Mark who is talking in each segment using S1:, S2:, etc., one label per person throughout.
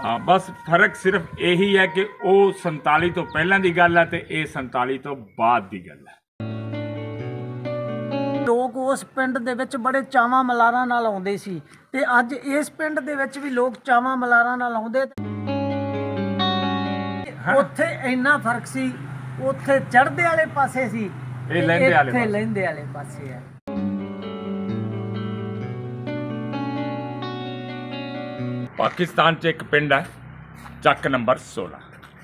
S1: हाँ बस फर्क सिर्फ यही है कि वो 47 तो पहला दी गल है ते ये 47 तो बाद दी गल है।
S2: ਲੋਕ ਉਸ ਪਿੰਡ ਦੇ ਵਿੱਚ ਬੜੇ ਚਾਵਾਂ ਮਲਾਰਾਂ ਨਾਲ ਆਉਂਦੇ ਸੀ ਤੇ ਅੱਜ ਇਸ ਪਿੰਡ ਦੇ ਵਿੱਚ ਵੀ ਲੋਕ ਚਾਵਾਂ ਮਲਾਰਾਂ ਨਾਲ ਆਉਂਦੇ। ਉੱਥੇ ਇੰਨਾ ਫਰਕ ਸੀ, ਉੱਥੇ ਚੜ੍ਹਦੇ ਵਾਲੇ ਪਾਸੇ ਸੀ,
S1: ਇਹ ਲਹਿੰਦੇ ਵਾਲੇ
S2: ਇੱਥੇ ਲਹਿੰਦੇ ਵਾਲੇ ਪਾਸੇ ਹੈ।
S1: पाकिस्तान च एक पिंड है ਚੱਕ नंबर 16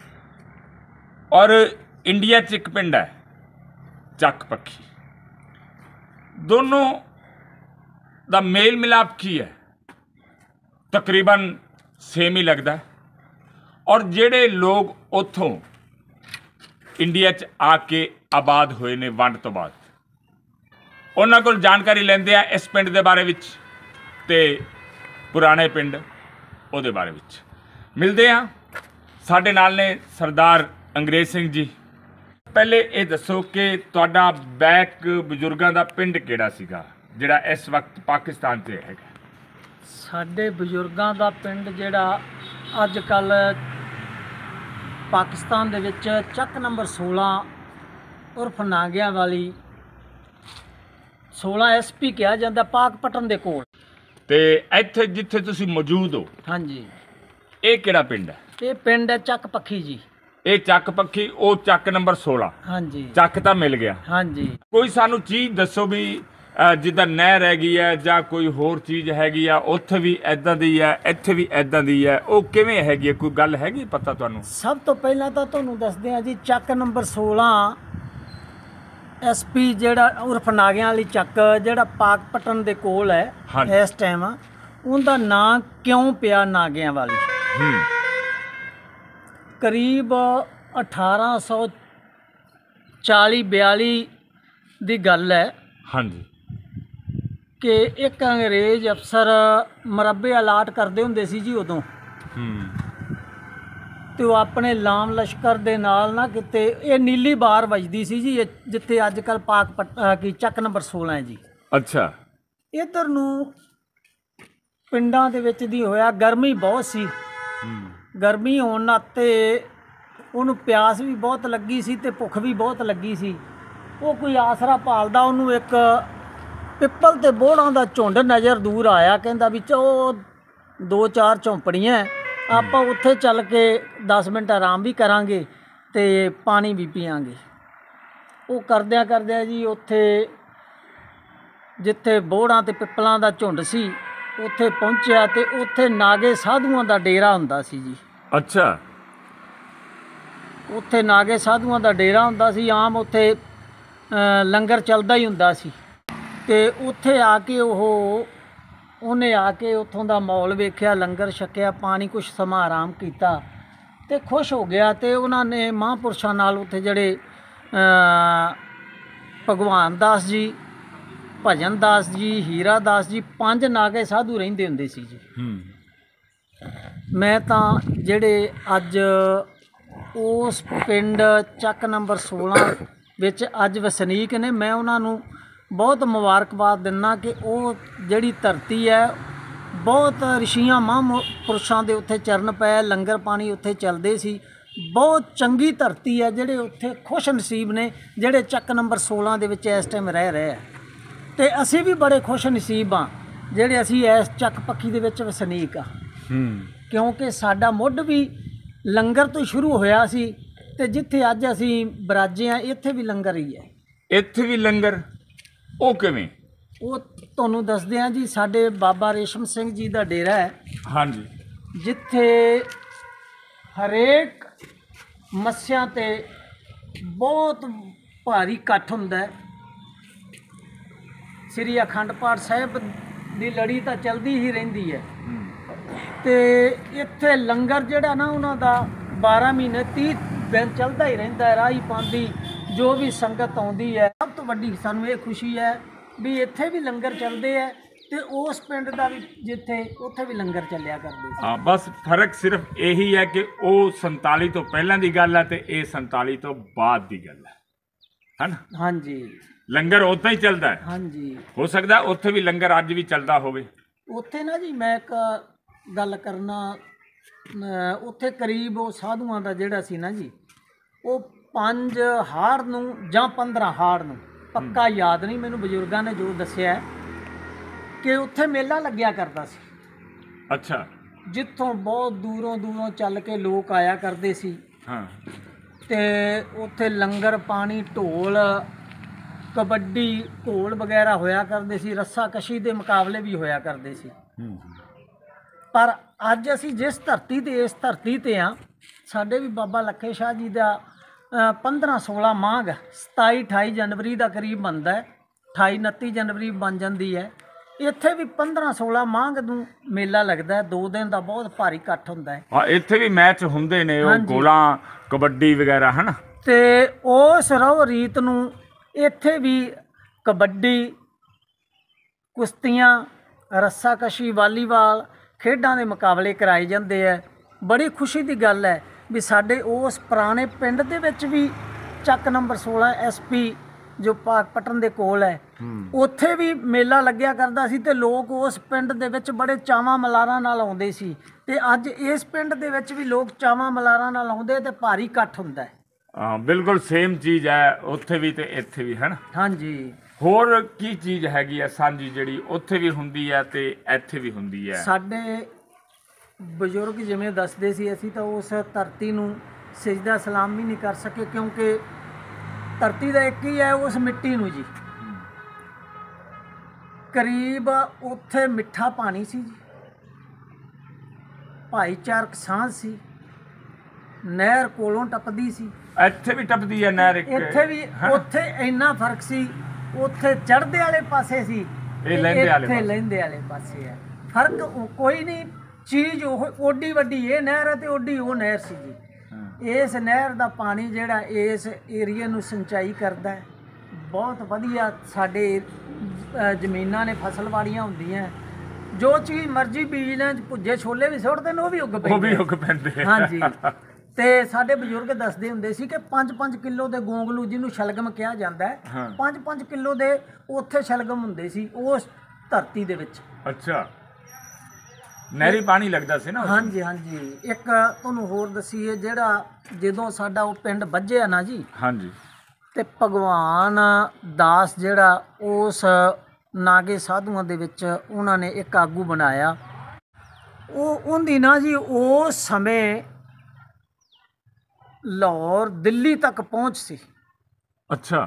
S1: और इंडिया च एक पिंड है ਚੱਕ पक्खी। दोनों दा मेल मिलाप की है तकरीबन सेम ही लगता है। और जेड़े लोग उतों इंडिया च आके आबाद हुए ने वंड तो बाद उन्हां कोल जानकारी लेंदे आ इस पिंड दे बारे विच ते पुराने पिंड ਉਹਦੇ ਬਾਰੇ ਵਿੱਚ ਮਿਲਦੇ ਹਾਂ। ਸਾਡੇ ਨਾਲ ਨੇ ਸਰਦਾਰ ਅੰਗਰੇਜ਼ ਸਿੰਘ ਜੀ। ਪਹਿਲੇ ਇਹ ਦੱਸੋ ਕਿ ਤੁਹਾਡਾ ਬੈਕ ਬਜ਼ੁਰਗਾਂ ਦਾ ਪਿੰਡ ਕਿਹੜਾ ਸੀਗਾ ਜਿਹੜਾ ਇਸ ਵਕਤ ਪਾਕਿਸਤਾਨ 'ਚ ਹੈਗਾ?
S2: ਸਾਡੇ ਬਜ਼ੁਰਗਾਂ ਦਾ ਪਿੰਡ ਜਿਹੜਾ ਅੱਜ ਕੱਲ੍ਹ ਪਾਕਿਸਤਾਨ ਦੇ ਵਿੱਚ ਚੱਕ ਨੰਬਰ 16 ਉਰਫ ਨਾਗਿਆਂ ਵਾਲੀ 16 SP ਕਿਹਾ ਜਾਂਦਾ, ਪਾਕਪਟਨ ਦੇ ਕੋਲ।
S1: ਤੇ ਇੱਥੇ ਜਿੱਥੇ ਤੁਸੀਂ ਮੌਜੂਦ ਹੋ,
S2: ਹਾਂਜੀ,
S1: ਇਹ ਕਿਹੜਾ ਪਿੰਡ ਹੈ?
S2: ਇਹ ਪਿੰਡ ਹੈ ਚੱਕ ਪੱਖੀ ਜੀ।
S1: ਇਹ ਚੱਕ ਪੱਖੀ, ਉਹ ਚੱਕ ਨੰਬਰ 16।
S2: ਹਾਂਜੀ,
S1: ਚੱਕ ਤਾਂ ਮਿਲ ਗਿਆ।
S2: ਹਾਂਜੀ।
S1: ਕੋਈ ਸਾਨੂੰ ਚੀਜ਼ ਦੱਸੋ ਵੀ ਜਿੱਦਾਂ ਨਹਿਰ ਹੈਗੀ ਹੈ ਜਾਂ ਕੋਈ ਹੋਰ ਚੀਜ਼ ਹੈਗੀ ਆ, ਉੱਥੇ ਵੀ ਐਦਾਂ ਦੀ ਹੈ, ਇੱਥੇ ਵੀ ਐਦਾਂ ਦੀ ਹੈ, ਉਹ ਕਿਵੇਂ ਹੈਗੀ ਹੈ? ਕੋਈ ਗੱਲ ਹੈਗੀ ਪਤਾ ਤੁਹਾਨੂੰ?
S2: ਸਭ ਤੋਂ ਪਹਿਲਾਂ ਤਾਂ ਤੁਹਾਨੂੰ ਦੱਸਦੇ ਹਾਂ ਜੀ, ਚੱਕ ਨੰਬਰ 16 SP ਜਿਹੜਾ ਉਰਫ ਨਾਗਿਆਂ ਵਾਲੀ ਚੱਕ ਜਿਹੜਾ ਪਾਕਪਟਨ ਦੇ ਕੋਲ ਹੈ ਇਸ ਟਾਈਮ, ਉਹਦਾ ਨਾਂ ਕਿਉਂ ਪਿਆ ਨਾਗਿਆਂ ਵਾਲੀ? ਕਰੀਬ 1840-42 ਦੀ ਗੱਲ ਹੈ।
S1: ਹਾਂਜੀ।
S2: ਕਿ ਇੱਕ ਅੰਗਰੇਜ਼ ਅਫਸਰ ਮਰੱਬੇ ਅਲਾਟ ਕਰਦੇ ਹੁੰਦੇ ਸੀ ਜੀ ਉਦੋਂ। ਤੇ ਉਹ ਆਪਣੇ ਲਾਮ ਲਸ਼ਕਰ ਦੇ ਨਾਲ ਨਾ ਕਿਤੇ, ਇਹ ਨੀਲੀ ਬਾਰ ਵੱਜਦੀ ਸੀ ਜੀ ਜਿੱਥੇ ਅੱਜ ਕੱਲ੍ਹ ਕੀ ਚੱਕ ਨੰਬਰ 16 ਹੈ ਜੀ।
S1: ਅੱਛਾ।
S2: ਇੱਧਰ ਨੂੰ ਪਿੰਡਾਂ ਦੇ ਵਿੱਚ ਦੀ ਹੋਇਆ, ਗਰਮੀ ਬਹੁਤ ਸੀ। ਗਰਮੀ ਹੋਣ ਨਾਤੇ ਉਹਨੂੰ ਪਿਆਸ ਵੀ ਬਹੁਤ ਲੱਗੀ ਸੀ ਤੇ ਭੁੱਖ ਵੀ ਬਹੁਤ ਲੱਗੀ ਸੀ। ਉਹ ਕੋਈ ਆਸਰਾ ਭਾਲਦਾ, ਉਹਨੂੰ ਇੱਕ ਪਿੱਪਲ ਤੇ ਬੋਹੜਾਂ ਦਾ ਝੁੰਡ ਨਜ਼ਰ ਦੂਰ ਆਇਆ। ਕਹਿੰਦਾ ਵੀ ਉਹ 2-4 ਝੌਂਪੜੀਆਂ, ਆਪਾਂ ਉੱਥੇ ਚੱਲ ਕੇ 10 ਮਿੰਟ ਆਰਾਮ ਵੀ ਕਰਾਂਗੇ ਤੇ ਪਾਣੀ ਵੀ ਪੀਵਾਂਗੇ। ਉਹ ਕਰਦਿਆਂ ਕਰਦਿਆਂ ਜੀ ਉੱਥੇ ਜਿੱਥੇ ਬੋਹੜਾਂ ਤੇ ਪਿੱਪਲਾਂ ਦਾ ਝੁੰਡ ਸੀ ਉੱਥੇ ਪਹੁੰਚਿਆ ਤੇ ਉੱਥੇ ਨਾਗੇ ਸਾਧੂਆਂ ਦਾ ਡੇਰਾ ਹੁੰਦਾ ਸੀ ਜੀ।
S1: ਅੱਛਾ।
S2: ਉੱਥੇ ਨਾਗੇ ਸਾਧੂਆਂ ਦਾ ਡੇਰਾ ਹੁੰਦਾ ਸੀ। ਆਮ ਉੱਥੇ ਲੰਗਰ ਚੱਲਦਾ ਹੀ ਹੁੰਦਾ ਸੀ। ਤੇ ਉੱਥੇ ਆ ਕੇ ਉਹਨੇ ਆ ਕੇ ਉੱਥੋਂ ਦਾ ਮਾਹੌਲ ਵੇਖਿਆ, ਲੰਗਰ ਛਕਿਆ, ਪਾਣੀ ਕੁਛ ਸਮਾਂ ਆਰਾਮ ਕੀਤਾ ਤੇ ਖੁਸ਼ ਹੋ ਗਿਆ। ਤੇ ਉਹਨਾਂ ਨੇ ਮਹਾਂਪੁਰਸ਼ਾਂ ਨਾਲ ਉੱਥੇ ਜਿਹੜੇ ਭਗਵਾਨ ਦਾਸ ਜੀ, ਭਜਨ ਦਾਸ ਜੀ, ਹੀਰਾ ਦਾਸ ਜੀ, 5 ਨਾਗੇ ਸਾਧੂ ਰਹਿੰਦੇ ਹੁੰਦੇ ਸੀ ਜੀ। ਮੈਂ ਤਾਂ ਜਿਹੜੇ ਅੱਜ ਉਸ ਪਿੰਡ ਚੱਕ ਨੰਬਰ 16 ਵਿੱਚ ਅੱਜ ਵਸਨੀਕ ਨੇ, ਮੈਂ ਉਹਨਾਂ ਨੂੰ ਬਹੁਤ ਮੁਬਾਰਕਬਾਦ ਦਿੰਦਾ ਕਿ ਉਹ ਜਿਹੜੀ ਧਰਤੀ ਹੈ, ਬਹੁਤ ਰਿਸ਼ੀਆਂ ਮਹਾਂਪੁਰਸ਼ਾਂ ਦੇ ਉੱਥੇ ਚਰਨ ਪਏ, ਲੰਗਰ ਪਾਣੀ ਉੱਥੇ ਚੱਲਦੇ ਸੀ। ਬਹੁਤ ਚੰਗੀ ਧਰਤੀ ਹੈ। ਜਿਹੜੇ ਉੱਥੇ ਖੁਸ਼ ਨਸੀਬ ਨੇ ਜਿਹੜੇ ਚੱਕ ਨੰਬਰ 16 ਦੇ ਵਿੱਚ ਇਸ ਟਾਈਮ ਰਹਿ ਰਹੇ ਆ। ਤੇ ਅਸੀਂ ਵੀ ਬੜੇ ਖੁਸ਼ ਨਸੀਬ ਹਾਂ ਜਿਹੜੇ ਅਸੀਂ ਇਸ ਚੱਕ ਪੱਖੀ ਦੇ ਵਿੱਚ ਵਸਨੀਕ ਆ। ਕਿਉਂਕਿ ਸਾਡਾ ਮੁੱਢ ਵੀ ਲੰਗਰ ਤੋਂ ਸ਼ੁਰੂ ਹੋਇਆ ਸੀ ਤੇ ਜਿੱਥੇ ਅੱਜ ਅਸੀਂ ਬਰਾਜੇ ਆ, ਇੱਥੇ ਵੀ ਲੰਗਰ ਹੀ ਹੈ।
S1: ਇੱਥੇ ਵੀ ਲੰਗਰ? ਉਹ ਕਿਵੇਂ?
S2: ਉਹ ਤੁਹਾਨੂੰ ਦੱਸਦੇ ਹਾਂ ਜੀ, ਸਾਡੇ ਬਾਬਾ ਰੇਸ਼ਮ ਸਿੰਘ ਜੀ ਦਾ ਡੇਰਾ ਹੈ। ਹਾਂਜੀ। ਜਿੱਥੇ ਹਰੇਕ ਮੱਸਿਆਂ ਤੇ ਬਹੁਤ ਭਾਰੀ ਇਕੱਠ ਹੁੰਦਾ ਹੈ। ਸ੍ਰੀ ਅਖੰਡ ਪਾਠ ਸਾਹਿਬ ਦੀ ਲੜੀ ਤਾਂ ਚੱਲਦੀ ਹੀ ਰਹਿੰਦੀ ਹੈ। ਤੇ ਇੱਥੇ ਲੰਗਰ ਜਿਹੜਾ ਨਾ ਉਹਨਾਂ ਦਾ 12 ਮਹੀਨੇ 30 ਦਿਨ ਚੱਲਦਾ ਹੀ ਰਹਿੰਦਾ ਹੈ। ਰਾਹੀ ਪਾਉਂਦੀ ਜੋ ਵੀ ਸੰਗਤ ਆਉਂਦੀ ਹੈ। ਸਭ ਤੋਂ ਵੱਡੀ ਸਾਨੂੰ ਇਹ ਖੁਸ਼ੀ ਹੈ ਵੀ ਇੱਥੇ ਵੀ ਲੰਗਰ ਚੱਲਦੇ ਹੈ ਤੇ ਉਸ ਪਿੰਡ ਦਾ ਵੀ ਜਿੱਥੇ ਉੱਥੇ ਵੀ ਲੰਗਰ ਚੱਲਿਆ ਕਰਦੇ ਸੀ।
S1: ਹਾਂ ਬਸ ਫਰਕ ਸਿਰਫ ਇਹੀ ਹੈ ਕਿ ਉਹ 47 ਤੋਂ ਪਹਿਲਾਂ ਦੀ ਗੱਲ ਹੈ ਤੇ ਇਹ 47 ਤੋਂ ਬਾਅਦ ਦੀ ਗੱਲ ਹੈ ਨਾ?
S2: ਹਾਂਜੀ।
S1: ਲੰਗਰ ਉੱਦਾਂ ਹੀ ਚੱਲਦਾ ਹੈ।
S2: ਹਾਂਜੀ।
S1: ਹੋ ਸਕਦਾ ਉੱਥੇ ਵੀ ਲੰਗਰ ਅੱਜ ਵੀ ਚੱਲਦਾ ਹੋਵੇ।
S2: ਉੱਥੇ ਨਾ ਜੀ ਮੈਂ ਇੱਕ ਗੱਲ ਕਰਨਾ ਉੱਥੇ ਕਰੀਬ ਉਹ ਸਾਧੂਆਂ ਦਾ ਜਿਹੜਾ ਸੀ ਨਾ ਜੀ, ਉਹ 5 ਹਾੜ ਨੂੰ ਜਾਂ 15 ਹਾੜ ਨੂੰ, ਪੱਕਾ ਯਾਦ ਨਹੀਂ ਮੈਨੂੰ, ਬਜ਼ੁਰਗਾਂ ਨੇ ਜੋ ਦੱਸਿਆ ਹੈ ਕਿ ਉੱਥੇ ਮੇਲਾ ਲੱਗਿਆ ਕਰਦਾ ਸੀ।
S1: ਅੱਛਾ।
S2: ਜਿੱਥੋਂ ਬਹੁਤ ਦੂਰੋਂ ਦੂਰੋਂ ਚੱਲ ਕੇ ਲੋਕ ਆਇਆ ਕਰਦੇ ਸੀ।
S1: ਹਾਂ।
S2: ਤੇ ਉੱਥੇ ਲੰਗਰ ਪਾਣੀ, ਢੋਲ, ਕਬੱਡੀ, ਢੋਲ ਵਗੈਰਾ ਹੋਇਆ ਕਰਦੇ ਸੀ, ਰੱਸਾ ਕਸ਼ੀ ਦੇ ਮੁਕਾਬਲੇ ਵੀ ਹੋਇਆ ਕਰਦੇ ਸੀ। ਪਰ ਅੱਜ ਅਸੀਂ ਜਿਸ ਧਰਤੀ ਤੇ, ਇਸ ਧਰਤੀ ਤੇ ਆ, ਸਾਡੇ ਵੀ ਬਾਬਾ ਲੱਖੇ ਸ਼ਾਹ ਜੀ ਦਾ 15-16 ਮਾਘ 27-28 ਜਨਵਰੀ ਦਾ ਕਰੀਬ ਬਣਦਾ ਹੈ, 28-29 ਜਨਵਰੀ ਬਣ ਜਾਂਦੀ ਹੈ। ਇੱਥੇ ਵੀ 15-16 ਮਾਘ ਨੂੰ ਮੇਲਾ ਲੱਗਦਾ ਹੈ, 2 ਦਿਨ ਦਾ ਬਹੁਤ ਭਾਰੀ ਇਕੱਠ ਹੁੰਦਾ ਹੈ।
S1: ਹਾਂ, ਇੱਥੇ ਵੀ ਮੈਚ ਹੁੰਦੇ ਨੇ, ਉਹ ਗੋਲਾਂ, ਕਬੱਡੀ ਵਗੈਰਾ, ਹਨ।
S2: ਤੇ ਉਸ ਰਹੁ ਰੀਤ ਨੂੰ ਇੱਥੇ ਵੀ ਕਬੱਡੀ, ਕੁਸ਼ਤੀਆਂ, ਰੱਸਾਕਸ਼ੀ, ਵਾਲੀਬਾਲ ਖੇਡਾਂ ਦੇ ਮੁਕਾਬਲੇ ਕਰਾਏ ਜਾਂਦੇ ਹੈ। ਬੜੀ ਖੁਸ਼ੀ ਦੀ ਗੱਲ ਹੈ ਵੀ ਸਾਡੇ ਉਸ ਪੁਰਾਣੇ ਪਿੰਡ ਦੇ ਵਿੱਚ ਵੀ ਚੱਕ ਨੰਬਰ 16 SP ਜੋ ਪਾਕਪਟਨ ਦੇ ਕੋਲ ਹੈ, ਉੱਥੇ ਵੀ ਮੇਲਾ ਲੱਗਿਆ ਕਰਦਾ ਸੀ ਤੇ ਲੋਕ ਉਸ ਪਿੰਡ ਦੇ ਵਿੱਚ ਬੜੇ ਚਾਵਾਂ ਮਲਾਰਾਂ ਨਾਲ ਆਉਂਦੇ ਸੀ। ਤੇ ਅੱਜ ਇਸ ਪਿੰਡ ਦੇ ਵਿੱਚ ਵੀ ਲੋਕ ਚਾਵਾਂ ਮਲਾਰਾਂ ਨਾਲ ਆਉਂਦੇ ਤੇ ਭਾਰੀ ਇਕੱਠ ਹੁੰਦਾ ਹੈ।
S1: ਹਾਂ, ਬਿਲਕੁਲ ਸੇਮ ਚੀਜ਼ ਹੈ ਉੱਥੇ ਵੀ ਤੇ ਇੱਥੇ ਵੀ, ਹਨ।
S2: ਹਾਂਜੀ।
S1: ਹੋਰ ਕੀ ਚੀਜ਼ ਹੈਗੀ ਹੈ ਸਾਂਝੀ ਜਿਹੜੀ ਉੱਥੇ ਵੀ ਹੁੰਦੀ ਹੈ ਤੇ ਇੱਥੇ ਵੀ ਹੁੰਦੀ ਹੈ?
S2: ਸਾਡੇ ਬਜ਼ੁਰਗ ਜਿਵੇਂ ਦੱਸਦੇ ਸੀ, ਅਸੀਂ ਤਾਂ ਉਸ ਧਰਤੀ ਨੂੰ ਸਜਦਾ ਸਲਾਮ ਵੀ ਨਹੀਂ ਕਰ ਸਕੇ, ਕਿਉਂਕਿ ਧਰਤੀ ਦਾ ਇੱਕ ਹੀ ਹੈ, ਉਸ ਮਿੱਟੀ ਨੂੰ ਜੀ। ਕਰੀਬ ਉੱਥੇ ਮਿੱਠਾ ਪਾਣੀ ਸੀ ਜੀ, ਭਾਈਚਾਰਕ ਸਾਂਝ ਸੀ, ਨਹਿਰ ਕੋਲੋਂ ਟੱਪਦੀ ਸੀ।
S1: ਇੱਥੇ ਵੀ ਟੱਪਦੀ ਹੈ ਨਹਿਰ?
S2: ਇੱਥੇ ਵੀ। ਉੱਥੇ ਇੰਨਾ ਫਰਕ ਸੀ, ਉੱਥੇ ਚੜ੍ਹਦੇ ਵਾਲੇ ਪਾਸੇ ਸੀ,
S1: ਇਹ ਲਹਿੰਦੇ ਵਾਲੇ
S2: ਇੱਥੇ ਲਹਿੰਦੇ ਵਾਲੇ ਪਾਸੇ ਹੈ। ਫਰਕ ਕੋਈ ਨਹੀਂ, ਚੀਜ਼ ਉਹ ਓਡੀ ਵੱਡੀ ਇਹ ਨਹਿਰ ਹੈ ਤੇ ਓਡੀ ਉਹ ਨਹਿਰ ਸੀ ਜੀ। ਇਸ ਨਹਿਰ ਦਾ ਪਾਣੀ ਜਿਹੜਾ ਇਸ ਏਰੀਏ ਨੂੰ ਸਿੰਚਾਈ ਕਰਦਾ ਹੈ, ਬਹੁਤ ਵਧੀਆ। ਸਾਡੇ ਜ਼ਮੀਨਾਂ ਨੇ, ਫਸਲਵਾੜੀਆਂ ਹੁੰਦੀਆਂ, ਜੋ ਚੀਜ਼ ਮਰਜ਼ੀ ਬੀਜ ਲੈਣ, ਭੁੱਜੇ ਛੋਲੇ ਵੀ ਸੁੱਟਦੇ ਨੇ, ਉਹ ਵੀ ਉੱਗ ਪੈਂਦੇ। ਹਾਂਜੀ। ਤੇ ਸਾਡੇ ਬਜ਼ੁਰਗ ਦੱਸਦੇ ਹੁੰਦੇ ਸੀ ਕਿ 5-5 ਕਿਲੋ ਦੇ ਗੋਂਗਲੂ, ਜਿਹਨੂੰ ਸ਼ਲਗਮ ਕਿਹਾ ਜਾਂਦਾ ਹੈ, 5-5 ਕਿਲੋ ਦੇ ਉੱਥੇ ਸ਼ਲਗਮ ਹੁੰਦੇ ਸੀ ਉਸ ਧਰਤੀ ਦੇ ਵਿੱਚ।
S1: ਅੱਛਾ। ਨਹਿਰੀ ਪਾਣੀ ਲੱਗਦਾ ਸੀ ਨਾ?
S2: ਹਾਂਜੀ ਹਾਂਜੀ। ਇੱਕ ਤੁਹਾਨੂੰ ਹੋਰ ਦਸੀਏ, ਜਿਹੜਾ ਜਦੋਂ ਸਾਡਾ ਉਹ ਪਿੰਡ ਵੱਜਿਆ ਨਾ ਜੀ, ਹਾਂਜੀ, ਤੇ ਭਗਵਾਨ ਦਾਸ ਜਿਹੜਾ ਉਸ ਨਾਗੇ ਸਾਧੂਆਂ ਦੇ ਵਿੱਚ ਉਹਨਾਂ ਨੇ ਇੱਕ ਆਗੂ ਬਣਾਇਆ, ਉਹਦੀ ਨਾ ਜੀ ਉਸ ਸਮੇਂ ਲਾਹੌਰ, ਦਿੱਲੀ ਤੱਕ ਪਹੁੰਚ ਸੀ।
S1: ਅੱਛਾ।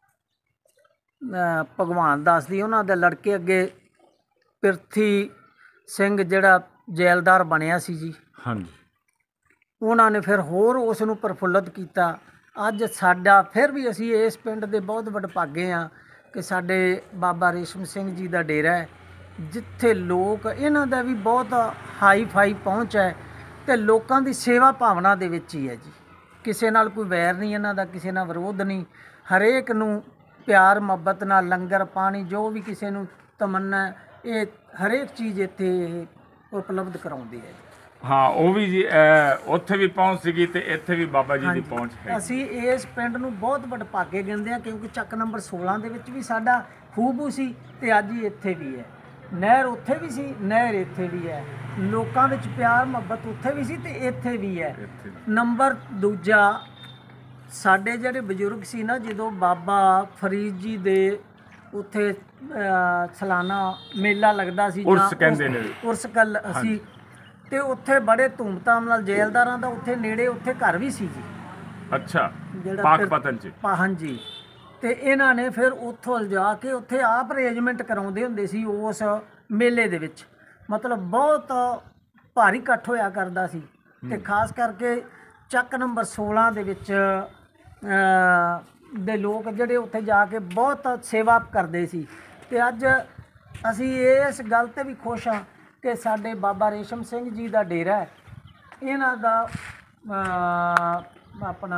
S2: ਭਗਵਾਨ ਦਾਸ ਦੀ ਉਹਨਾਂ ਦੇ ਲੜਕੇ ਅੱਗੇ ਪਿਰਥੀ ਸਿੰਘ ਜਿਹੜਾ ਜੈਲਦਾਰ ਬਣਿਆ ਸੀ ਜੀ, ਹਾਂਜੀ, ਉਹਨਾਂ ਨੇ ਫਿਰ ਹੋਰ ਉਸ ਨੂੰ ਪ੍ਰਫੁੱਲਤ ਕੀਤਾ। ਅੱਜ ਸਾਡਾ ਫਿਰ ਵੀ ਅਸੀਂ ਇਸ ਪਿੰਡ ਦੇ ਬਹੁਤ ਵਡਭਾਗੇ ਹਾਂ ਕਿ ਸਾਡੇ ਬਾਬਾ ਰੇਸ਼ਮ ਸਿੰਘ ਜੀ ਦਾ ਡੇਰਾ ਹੈ, ਜਿੱਥੇ ਲੋਕ, ਇਹਨਾਂ ਦਾ ਵੀ ਬਹੁਤ ਹਾਈ ਫਾਈ ਪਹੁੰਚ ਹੈ ਤੇ ਲੋਕਾਂ ਦੀ ਸੇਵਾ ਭਾਵਨਾ ਦੇ ਵਿੱਚ ਹੀ ਹੈ ਜੀ। ਕਿਸੇ ਨਾਲ ਕੋਈ ਵੈਰ ਨਹੀਂ ਇਹਨਾਂ ਦਾ, ਕਿਸੇ ਨਾਲ ਵਿਰੋਧ ਨਹੀਂ, ਹਰੇਕ ਨੂੰ ਪਿਆਰ ਮੁਹੱਬਤ ਨਾਲ ਲੰਗਰ ਪਾਣੀ ਜੋ ਵੀ ਕਿਸੇ ਨੂੰ ਤਮੰਨਾ, ਇਹ ਹਰੇਕ ਚੀਜ਼ ਇੱਥੇ ਉਪਲਬਧ ਕਰਾਉਂਦੇ ਹੈ।
S1: ਹਾਂ, ਉਹ ਵੀ ਜੀ ਉੱਥੇ ਵੀ ਪਹੁੰਚ ਸੀਗੀ ਤੇ ਇੱਥੇ ਵੀ ਬਾਬਾ ਜੀ ਦੀ ਪਹੁੰਚ ਹੈ।
S2: ਅਸੀਂ ਇਸ ਪਿੰਡ ਨੂੰ ਬਹੁਤ ਵਡਭਾਗੇ ਗਿਣਦੇ ਹਾਂ, ਕਿਉਂਕਿ ਚੱਕ ਨੰਬਰ 16 ਦੇ ਵਿੱਚ ਵੀ ਸਾਡਾ ਖੂਬੂ ਸੀ ਤੇ ਅੱਜ ਹੀ ਇੱਥੇ ਵੀ ਹੈ। ਨਹਿਰ ਉੱਥੇ ਵੀ ਸੀ, ਨਹਿਰ ਇੱਥੇ ਵੀ ਹੈ। ਲੋਕਾਂ ਵਿੱਚ ਪਿਆਰ ਮੁਹੱਬਤ ਉੱਥੇ ਵੀ ਸੀ ਤੇ ਇੱਥੇ ਵੀ ਹੈ। ਨੰਬਰ ਦੂਜਾ, ਸਾਡੇ ਜਿਹੜੇ ਬਜ਼ੁਰਗ ਸੀ ਨਾ, ਜਦੋਂ ਬਾਬਾ ਫਰੀਦ ਜੀ ਦੇ ਉੱਥੇ ਸਾਲਾਨਾ ਮੇਲਾ ਲੱਗਦਾ ਸੀ,
S1: ਉਰਸ ਕਹਿੰਦੇ ਨੇ,
S2: ਉਰਸ ਕੱਲ ਅਸੀਂ, ਤੇ ਉੱਥੇ ਬੜੇ ਧੂਮਧਾਮ ਨਾਲ ਜੈਲਦਾਰਾਂ ਦਾ ਉੱਥੇ ਨੇੜੇ ਉੱਥੇ ਘਰ ਵੀ ਸੀ ਜੀ।
S1: ਅੱਛਾ। ਪਾਕਪਤਨ ਚ?
S2: ਹਾਂਜੀ। ਤੇ ਇਹਨਾਂ ਨੇ ਫਿਰ ਉੱਥੋਂ ਲਿਜਾ ਕੇ ਉੱਥੇ ਆਪ ਅਰੇਂਜਮੈਂਟ ਕਰਾਉਂਦੇ ਹੁੰਦੇ ਸੀ ਉਸ ਮੇਲੇ ਦੇ ਵਿੱਚ। ਮਤਲਬ ਬਹੁਤ ਭਾਰੀ ਇਕੱਠ ਹੋਇਆ ਕਰਦਾ ਸੀ ਤੇ ਖਾਸ ਕਰਕੇ ਚੱਕ ਨੰਬਰ 16 ਦੇ ਵਿੱਚ ਦੇ ਲੋਕ ਜਿਹੜੇ ਉੱਥੇ ਜਾ ਕੇ ਬਹੁਤ ਸੇਵਾ ਕਰਦੇ ਸੀ। ਤੇ ਅੱਜ ਅਸੀਂ ਇਸ ਗੱਲ ਤੇ ਵੀ ਖੁਸ਼ ਹਾਂ ਕਿ ਸਾਡੇ ਬਾਬਾ ਰੇਸ਼ਮ ਸਿੰਘ ਜੀ ਦਾ ਡੇਰਾ ਹੈ, ਇਹਨਾਂ ਦਾ ਆਪਣਾ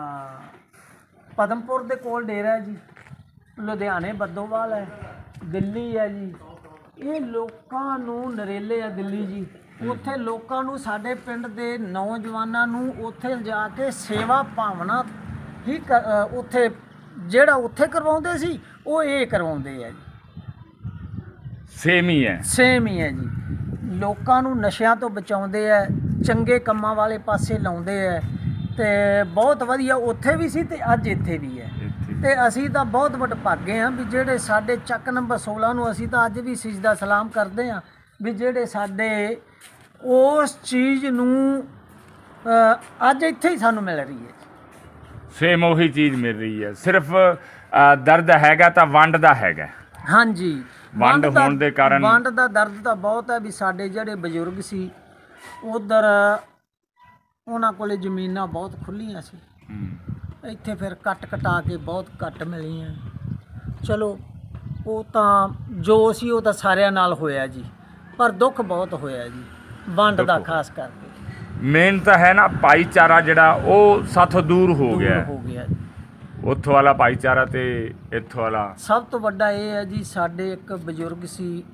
S2: ਪਦਮਪੁਰ ਦੇ ਕੋਲ ਡੇਰਾ ਹੈ ਜੀ, ਲੁਧਿਆਣੇ ਬੱਦੋਵਾਲ ਹੈ, ਦਿੱਲੀ ਹੈ ਜੀ। ਇਹ ਲੋਕਾਂ ਨੂੰ ਨਰੇਲੇ ਆ ਦਿੱਲੀ ਜੀ, ਉੱਥੇ ਲੋਕਾਂ ਨੂੰ, ਸਾਡੇ ਪਿੰਡ ਦੇ ਨੌਜਵਾਨਾਂ ਨੂੰ ਉੱਥੇ ਲਿਜਾ ਕੇ ਸੇਵਾ ਭਾਵਨਾ ਹੀ ਉੱਥੇ ਜਿਹੜਾ ਉੱਥੇ ਕਰਵਾਉਂਦੇ ਸੀ ਉਹ ਇਹ ਕਰਵਾਉਂਦੇ ਆ ਜੀ। ਸੇਮ ਹੀ ਹੈ ਜੀ। ਲੋਕਾਂ ਨੂੰ ਨਸ਼ਿਆਂ ਤੋਂ ਬਚਾਉਂਦੇ ਆ, ਚੰਗੇ ਕੰਮਾਂ ਵਾਲੇ ਪਾਸੇ ਲਾਉਂਦੇ ਹੈ ਤੇ ਬਹੁਤ ਵਧੀਆ ਉੱਥੇ ਵੀ ਸੀ ਤੇ ਅੱਜ ਇੱਥੇ ਵੀ ਹੈ। ਤੇ ਅਸੀਂ ਤਾਂ ਬਹੁਤ ਵਡਭਾਗੇ ਹਾਂ ਵੀ ਜਿਹੜੇ ਸਾਡੇ ਚੱਕ ਨੰਬਰ 16 ਨੂੰ ਅਸੀਂ ਤਾਂ ਅੱਜ ਵੀ ਸਿਜਦਾ ਸਲਾਮ ਕਰਦੇ ਹਾਂ ਵੀ ਜਿਹੜੇ ਸਾਡੇ ਉਸ ਚੀਜ਼ ਨੂੰ ਅੱਜ ਇੱਥੇ ਹੀ ਸਾਨੂੰ ਮਿਲ ਰਹੀ ਹੈ।
S1: ਸੇਮ ਉਹੀ ਚੀਜ਼ ਮਿਲ ਰਹੀ ਹੈ, ਸਿਰਫ ਦਰਦ ਹੈਗਾ ਤਾਂ ਵੰਡ ਦਾ ਹੈਗਾ।
S2: ਹਾਂਜੀ,
S1: ਵੰਡ ਹੋਣ ਦੇ ਕਾਰਨ
S2: ਵੰਡ ਦਾ ਦਰਦ ਤਾਂ ਬਹੁਤ ਹੈ ਵੀ ਸਾਡੇ ਜਿਹੜੇ ਬਜ਼ੁਰਗ ਸੀ ਉਧਰ ਉਹਨਾਂ ਕੋਲੇ ਜ਼ਮੀਨਾਂ ਬਹੁਤ ਖੁੱਲੀਆਂ ਸੀ, ਇੱਥੇ ਫਿਰ ਕੱਟ ਕਟਾ ਕੇ ਬਹੁਤ ਘੱਟ ਮਿਲੀਆਂ। ਚਲੋ ਉਹ ਤਾਂ ਜੋ ਸੀ ਉਹ ਤਾਂ ਸਾਰਿਆਂ ਨਾਲ ਹੋਇਆ ਜੀ, ਪਰ ਦੁੱਖ ਬਹੁਤ ਹੋਇਆ ਜੀ ਵੰਡ ਦਾ ਖਾਸ ਕਰਕੇ।
S1: ਮੇਨ ਤਾਂ ਹੈ ਨਾ ਭਾਈਚਾਰਾ ਜਿਹੜਾ ਉਹ ਸਾਥੋਂ ਦੂਰ ਹੋ ਗਿਆ
S2: ਜੀ।
S1: ਉੱਥੋਂ ਵਾਲਾ ਭਾਈਚਾਰਾ ਤੇ ਇੱਥੋਂ ਵਾਲਾ।
S2: ਸਭ ਤੋਂ ਵੱਡਾ ਇਹ ਹੈ ਜੀ ਸਾਡੇ ਇੱਕ ਬਜ਼ੁਰਗ ਸੀ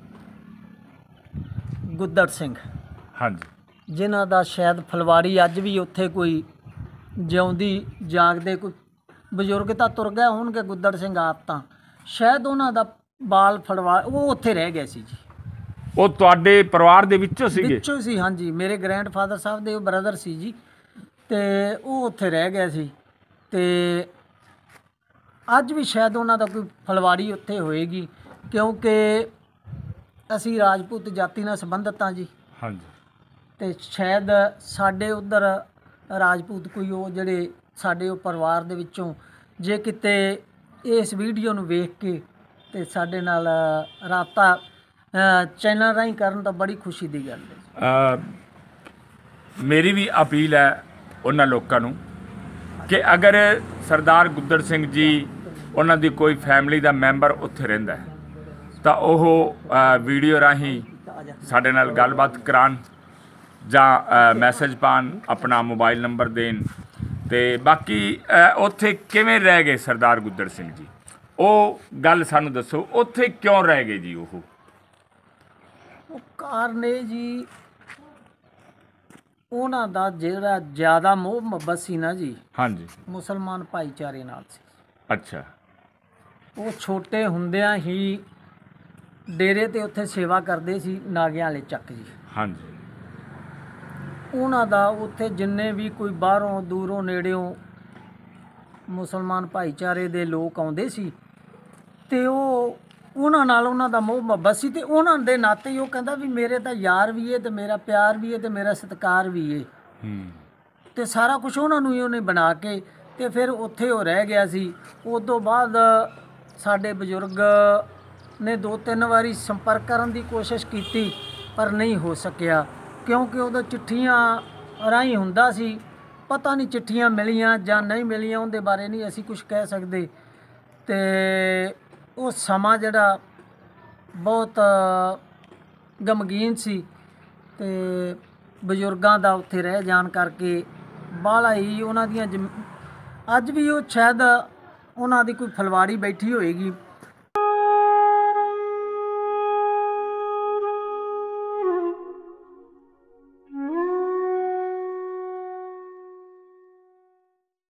S2: ਗੁੱਦੜ ਸਿੰਘ,
S1: ਹਾਂਜੀ,
S2: ਜਿਨ੍ਹਾਂ ਦਾ ਸ਼ਾਇਦ ਫਲਵਾਰੀ ਅੱਜ ਵੀ ਉੱਥੇ ਕੋਈ ਜਿਉਂਦੀ ਜਾਗਦੇ ਕੋਈ ਬਜ਼ੁਰਗ ਤਾਂ ਤੁਰ ਗਏ ਹੋਣਗੇ, ਗੁੱਦੜ ਸਿੰਘ ਆਪ ਤਾਂ ਸ਼ਾਇਦ ਉਹਨਾਂ ਦਾ ਬਾਲ ਫਲਵਾ ਉਹ ਉੱਥੇ ਰਹਿ ਗਏ ਸੀ ਜੀ।
S1: ਉਹ ਤੁਹਾਡੇ ਪਰਿਵਾਰ ਦੇ ਵਿੱਚੋਂ ਸੀਗੇ?
S2: ਵਿੱਚੋਂ ਸੀ, ਹਾਂਜੀ, ਮੇਰੇ ਗ੍ਰੈਂਡਫਾਦਰ ਸਾਹਿਬ ਦੇ ਉਹ ਬ੍ਰਦਰ ਸੀ ਜੀ, ਤੇ ਉਹ ਉੱਥੇ ਰਹਿ ਗਏ ਸੀ ਤੇ ਅੱਜ ਵੀ ਸ਼ਾਇਦ ਉਹਨਾਂ ਦਾ ਕੋਈ ਫਲਵਾਰੀ ਉੱਥੇ ਹੋਏਗੀ ਕਿਉਂਕਿ ਅਸੀਂ ਰਾਜਪੂਤ ਜਾਤੀ ਨਾਲ ਸੰਬੰਧਿਤ ਹਾਂ ਜੀ।
S1: ਹਾਂਜੀ,
S2: ਤੇ ਸ਼ਾਇਦ ਸਾਡੇ ਉੱਧਰ ਰਾਜਪੂਤ ਕੋਈ ਉਹ ਜਿਹੜੇ ਸਾਡੇ ਉਹ ਪਰਿਵਾਰ ਦੇ ਵਿੱਚੋਂ ਜੇ ਕਿਤੇ ਇਸ ਵੀਡੀਓ ਨੂੰ ਵੇਖ ਕੇ ਤੇ ਸਾਡੇ ਨਾਲ ਰਾਬਤਾ ਚੈਨਲ ਰਾਹੀਂ ਕਰਨ ਤਾਂ ਬੜੀ ਖੁਸ਼ੀ ਦੀ ਗੱਲ ਹੈ।
S1: ਮੇਰੀ ਵੀ ਅਪੀਲ ਹੈ ਉਹਨਾਂ ਲੋਕਾਂ ਨੂੰ ਕਿ ਅਗਰ ਸਰਦਾਰ ਗੁੱਦੜ ਸਿੰਘ ਜੀ ਉਹਨਾਂ ਦੀ ਕੋਈ ਫੈਮਿਲੀ ਦਾ ਮੈਂਬਰ ਉੱਥੇ ਰਹਿੰਦਾ ਹੈ ਤਾਂ ਉਹ ਵੀਡੀਓ ਰਾਹੀਂ ਸਾਡੇ ਨਾਲ ਗੱਲਬਾਤ ਕਰਾਉਣ ਜਾਂ ਮੈਸੇਜ ਪਾਉਣ, ਆਪਣਾ ਮੋਬਾਈਲ ਨੰਬਰ ਦੇਣ। ਤੇ ਬਾਕੀ ਉੱਥੇ ਕਿਵੇਂ ਰਹਿ ਗਏ ਸਰਦਾਰ ਗੁੱਦੜ ਸਿੰਘ ਜੀ, ਉਹ ਗੱਲ ਸਾਨੂੰ ਦੱਸੋ, ਉੱਥੇ ਕਿਉਂ ਰਹਿ ਗਏ ਜੀ? ਉਹ
S2: ਕਾਰਨ ਇਹ ਜੀ ਉਹਨਾਂ ਦਾ ਜਿਹੜਾ ਜ਼ਿਆਦਾ ਮੋਹ ਮੁਹੱਬਤ ਸੀ ਨਾ ਜੀ,
S1: ਹਾਂਜੀ,
S2: ਮੁਸਲਮਾਨ ਭਾਈਚਾਰੇ ਨਾਲ ਸੀ।
S1: ਅੱਛਾ,
S2: ਉਹ ਛੋਟੇ ਹੁੰਦਿਆਂ ਹੀ ਡੇਰੇ ਤੇ ਉੱਥੇ ਸੇਵਾ ਕਰਦੇ ਸੀ ਨਾਗਿਆਂ ਵਾਲੇ ਚੱਕ ਜੀ।
S1: ਹਾਂਜੀ,
S2: ਉਹਨਾਂ ਦਾ ਉੱਥੇ ਜਿੰਨੇ ਵੀ ਕੋਈ ਬਾਹਰੋਂ ਦੂਰੋਂ ਨੇੜਿਓਂ ਮੁਸਲਮਾਨ ਭਾਈਚਾਰੇ ਦੇ ਲੋਕ ਆਉਂਦੇ ਸੀ ਤੇ ਉਹ ਉਹਨਾਂ ਨਾਲ ਉਹਨਾਂ ਦਾ ਮੋਹ ਮੁਹੱਬਤ ਸੀ ਤੇ ਉਹਨਾਂ ਦੇ ਨਾਤੇ ਹੀ ਉਹ ਕਹਿੰਦਾ ਵੀ ਮੇਰੇ ਤਾਂ ਯਾਰ ਵੀ ਹੈ ਤੇ ਮੇਰਾ ਪਿਆਰ ਵੀ ਹੈ ਤੇ ਮੇਰਾ ਸਤਿਕਾਰ ਵੀ ਹੈ। ਤੇ ਸਾਰਾ ਕੁਝ ਉਹਨਾਂ ਨੂੰ ਹੀ ਉਹਨੇ ਬਣਾ ਕੇ ਤੇ ਫਿਰ ਉੱਥੇ ਉਹ ਰਹਿ ਗਿਆ ਸੀ। ਉਸ ਤੋਂ ਬਾਅਦ ਸਾਡੇ ਬਜ਼ੁਰਗ ਨੇ 2-3 ਵਾਰੀ ਸੰਪਰਕ ਕਰਨ ਦੀ ਕੋਸ਼ਿਸ਼ ਕੀਤੀ ਪਰ ਨਹੀਂ ਹੋ ਸਕਿਆ ਕਿਉਂਕਿ ਉਹਦਾ ਚਿੱਠੀਆਂ ਰਾਹੀਂ ਹੁੰਦਾ ਸੀ। ਪਤਾ ਨਹੀਂ ਚਿੱਠੀਆਂ ਮਿਲੀਆਂ ਜਾਂ ਨਹੀਂ ਮਿਲੀਆਂ, ਉਹਦੇ ਬਾਰੇ ਨਹੀਂ ਅਸੀਂ ਕੁਝ ਕਹਿ ਸਕਦੇ। ਤੇ ਉਹ ਸਮਾਂ ਜਿਹੜਾ ਬਹੁਤ ਗਮਗੀਨ ਸੀ ਤੇ ਬਜ਼ੁਰਗਾਂ ਦਾ ਉੱਥੇ ਰਹਿ ਜਾਣ ਕਰਕੇ ਬਾਹਲਾ ਹੀ ਉਹਨਾਂ ਦੀਆਂ ਅੱਜ ਵੀ ਉਹ ਸ਼ਾਇਦ ਉਹਨਾਂ ਦੀ ਕੋਈ ਫਲਵਾਰੀ ਬੈਠੀ ਹੋਏਗੀ